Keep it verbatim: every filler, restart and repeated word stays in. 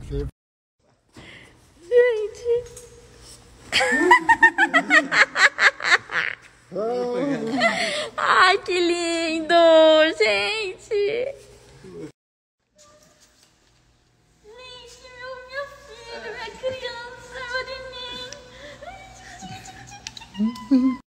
Você... Gente. Ai, que lindo, gente. Gente, meu, meu filho, minha criança, meu neném.